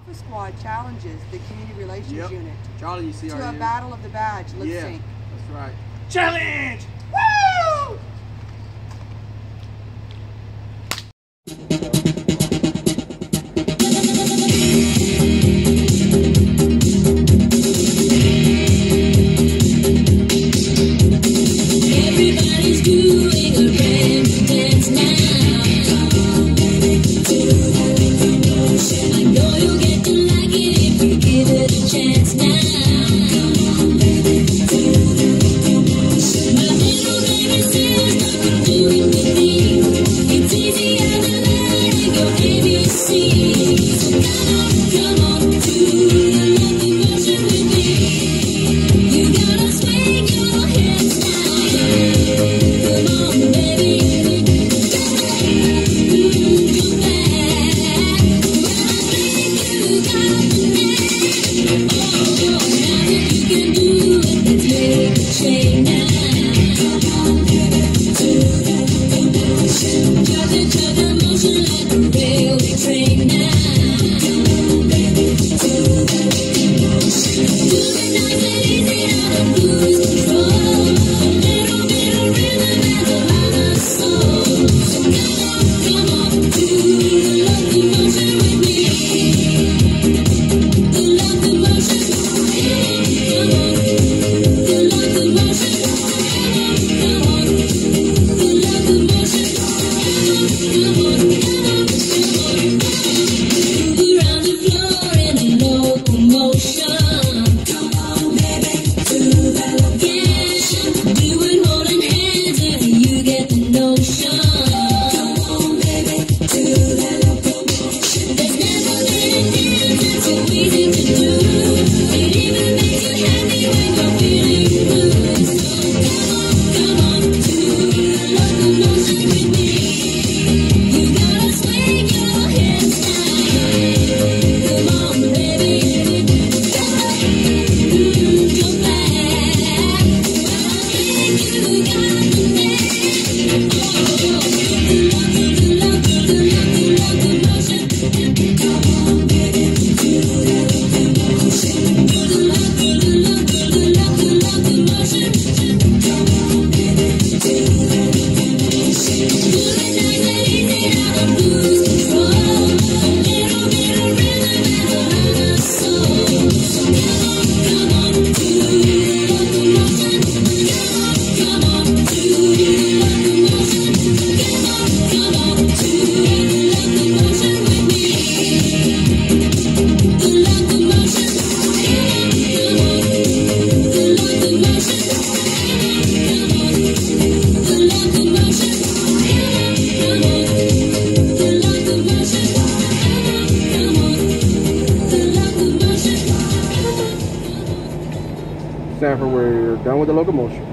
Alpha Squad challenges the Community Relations Unit Charlie, you see to a Battle of the Badge lip sync. That's right. Challenge! Woo! Everybody's doing a rainbow dance now. I know you'll get to like it if you give it a chance now. My little baby says nothing doing with me. It's easy as a line in your ABC. So come on, do the lucky motion with me. You gotta swing your hips now. Come on, baby. Come back. You got the knack. Oh, now that you can do it, let's make a change now. Judge the motion like a railway train now. Do it nice and easy, now don't lose control. A little bit of rhythm and a lot of soul. So come on, do the lucky motion with me. The lucky motion, come on. The lucky motion, come on. The lucky motion, come on. Move around the floor in a locomotion. Come on, baby, do that again. Do it holding hands if you get the notion. Come on, baby, do that locomotion. There's never been a dance that's so easy to do. It even makes you happy when you're feeling blue. So come on, do the locomotion with me. You gotta swing your hips now. Come on, baby. Come back. I think you got the knack. The locomotion. Come on, baby. Do that locomotion. The locomotion. Come on, baby. Do that locomotion. Do it nice and easy, now don't lose control. A little bit of rhythm and a lot of soul. So come on, do the locomotion. Come on, do the locomotion. Come on, do the locomotion with me. The locomotion, come on. The locomotion, come on. The locomotion, come on. The locomotion, come on. The locomotion, come on. Sanford, we're done with the locomotion.